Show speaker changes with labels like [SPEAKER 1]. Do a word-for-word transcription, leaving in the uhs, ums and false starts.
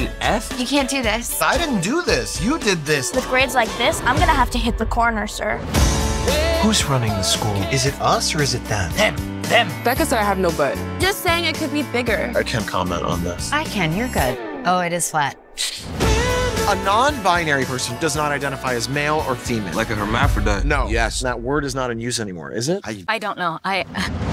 [SPEAKER 1] An F?
[SPEAKER 2] You can't do this.
[SPEAKER 3] I didn't do this. You did this.
[SPEAKER 2] With grades like this, I'm gonna have to hit the corner, sir.
[SPEAKER 3] Who's running the school? Is it us or is it them?
[SPEAKER 1] Them. Them.
[SPEAKER 4] Becca said I have no butt.
[SPEAKER 2] Just saying it could be bigger.
[SPEAKER 3] I can't comment on this.
[SPEAKER 5] I can, you're good. Oh, it is flat.
[SPEAKER 6] A non-binary person does not identify as male or female.
[SPEAKER 1] Like a hermaphrodite.
[SPEAKER 6] No.
[SPEAKER 1] Yes.
[SPEAKER 6] That word is not in use anymore, is it?
[SPEAKER 1] I
[SPEAKER 7] I don't know. I